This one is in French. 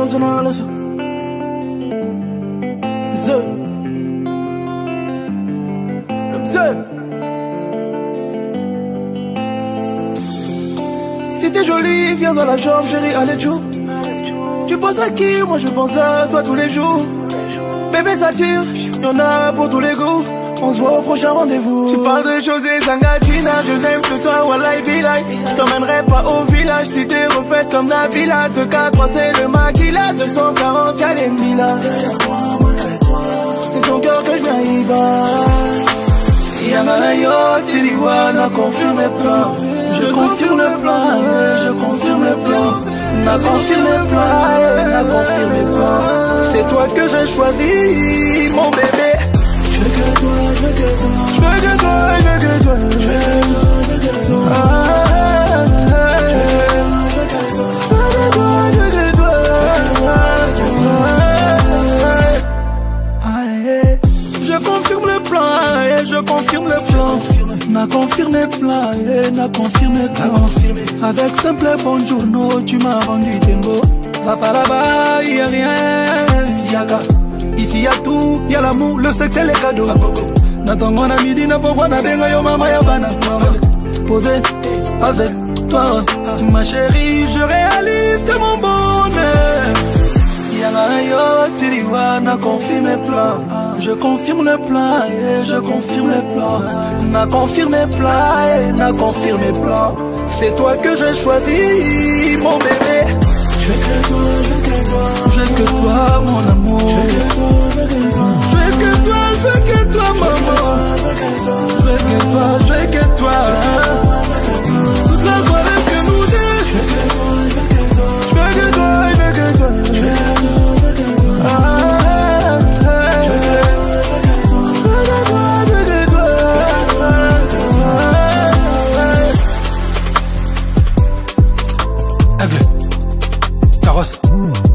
international. Si t'es jolie, viens dans la jambe, chérie, allez tchou. Tu penses à qui? Moi je pense à toi tous les jours. Bébé ça tire, y'en a pour tous les goûts. On se voit au prochain rendez-vous. Tu parles de choses et Zangatina, je n'aime que toi, wallahi bilay. Je t'emmènerai pas au village si t'es refaite comme la villa. 2K3 c'est le maquila, 240 y'a les Mila. C'est ton cœur que je n'arrive pas. Yamana yo, Tiliwana, confirme mes plans. Je confirme le plan, je confirme le plan. Na confirme le plan, na confirme le plan. C'est toi que j'ai choisi, mon bébé. Je veux que toi, je veux que toi. Je veux que toi, je veux que toi. Je veux que toi, je veux que toi. Je confirme le plan, je confirme le plan. Na confirmé plein, na confirmé plein. Avec simple bonjour, tu m'as rendu dingo. Va pas là-bas, y'a rien, y'a ici y'a tout, y'a l'amour, le sexe et les cadeaux. N'attends mon ami, dis n'importe n'a benga yo mama ya bana. Posé avec toi, ma chérie, je réalise mon bonheur. Yana yo, Tiliwana, confirme mes plans. Je confirme le plan, je confirme le plan. Na confirme mes plans, na confirme mes plans. C'est toi que j'ai choisi, mon bébé. Je veux que toi, je veux que toi. Je veux que toi, mon amour. Je veux que toi, je veux que toi. Je veux que toi, je veux que toi, maman. Je veux que toi, je veux que toi. Toute la soirée que nous deux. Je veux que toi, je veux que toi. Je veux que toi, je veux que toi. Je veux que toi, je veux que toi. Carrosse.